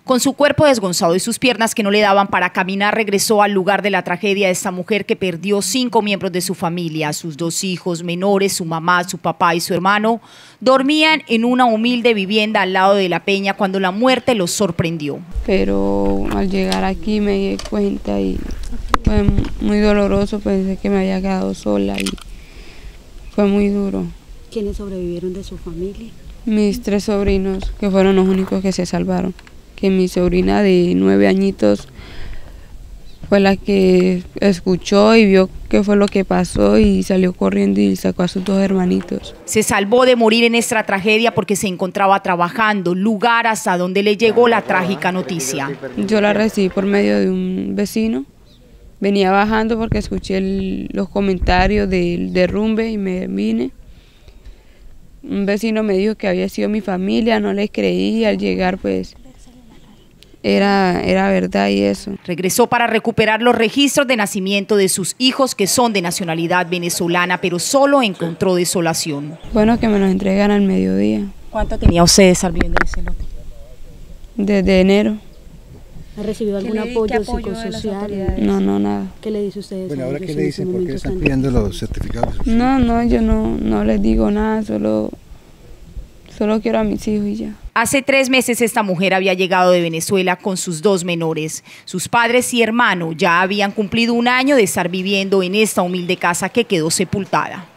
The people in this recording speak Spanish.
Con su cuerpo desgonzado y sus piernas que no le daban para caminar, regresó al lugar de la tragedia de esta mujer que perdió 5 miembros de su familia. Sus 2 hijos menores, su mamá, su papá y su hermano, dormían en una humilde vivienda al lado de la peña cuando la muerte los sorprendió. Pero al llegar aquí me di cuenta y fue muy doloroso, pensé que me había quedado sola y fue muy duro. ¿Quiénes sobrevivieron de su familia? Mis 3 sobrinos, que fueron los únicos que se salvaron. Que mi sobrina de 9 añitos fue la que escuchó y vio qué fue lo que pasó y salió corriendo y sacó a sus 2 hermanitos. Se salvó de morir en esta tragedia porque se encontraba trabajando, lugar hasta donde le llegó la trágica noticia. Yo la recibí por medio de un vecino. Venía bajando porque escuché los comentarios del derrumbe y me vine. Un vecino me dijo que había sido mi familia, no les creí, al llegar pues era verdad y eso. Regresó para recuperar los registros de nacimiento de sus hijos que son de nacionalidad venezolana, pero solo encontró desolación. Bueno, que me los entregan al mediodía. ¿Cuánto tenía usted de estar viviendo en ese lote? Desde enero. ¿Ha recibido algún apoyo psicosocial? No, nada. ¿Qué le dice usted? Bueno, ahora qué le dicen, ¿por qué están pidiendo los certificados? No, yo no les digo nada, solo quiero a mis hijos y ya. Hace 3 meses esta mujer había llegado de Venezuela con sus 2 menores. Sus padres y hermano ya habían cumplido 1 año de estar viviendo en esta humilde casa que quedó sepultada.